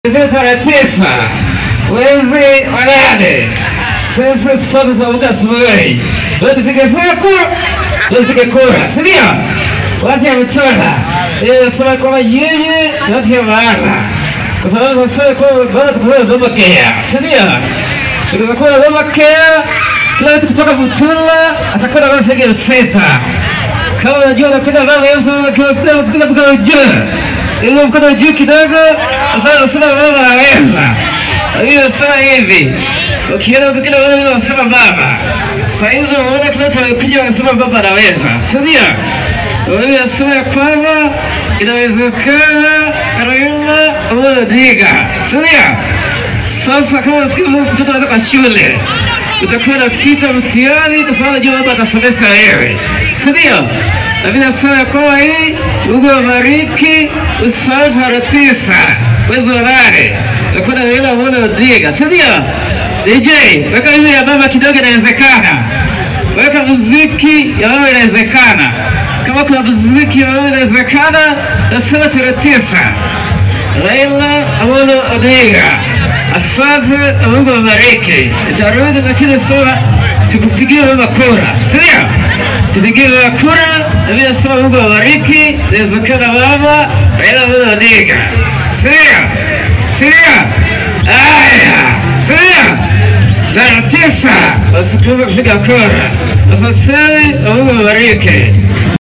Tarehe 9 mwezi wa 8 sisi sote tunaamka asubuhi tupige kura, si ndio? Watu wamechora sema kwamba yeye watu ya maana, kwa sababu tunasema kwamba bado tuko baba Kea, si ndio? Tukizokuwa baba Kea, kila mtu kutoka Mutula atakwenda kwa sege seta. Kama unajua unapenda baba yeye unasema kwa juu ile mkono juu kidogo, sasa sema baba anaweza. Hiyo sasa hivi ukiona kile wewe unasema baba, sasa hizo unaona kile tunakuja unasema baba anaweza, si ndio? Wewe unasema kwamba inawezekana Raila Odinga, si ndio? Sasa kama mtoto anataka kwa shule utakuwa unapita mtihani kwa sababu unajua baba atasomesha wewe, si ndio? Na mimi nasema kwa hii Mungu awabariki, usisahau tarehe 9 mwezi wa 8 tutakuwa na Raila Odinga, si ndio? DJ, weka hiyo ya baba kidogo, inawezekana. Weka muziki ya baba, inawezekana. Kama kuna muziki ya baba inawezekana, nasema tarehe 9 Raila Odinga. Asante, Mungu awabariki. Nitarudi lakini sasa tukupigie baba kura, si ndio? Tupigie baba kura, na mimi nasema Mungu awabariki, inawezekana baba Raila Odinga. Si ndio? Si ndio? Aya, si ndio? Tarehe 9 basi tuweze kupiga kura. Asante, Mungu awabariki.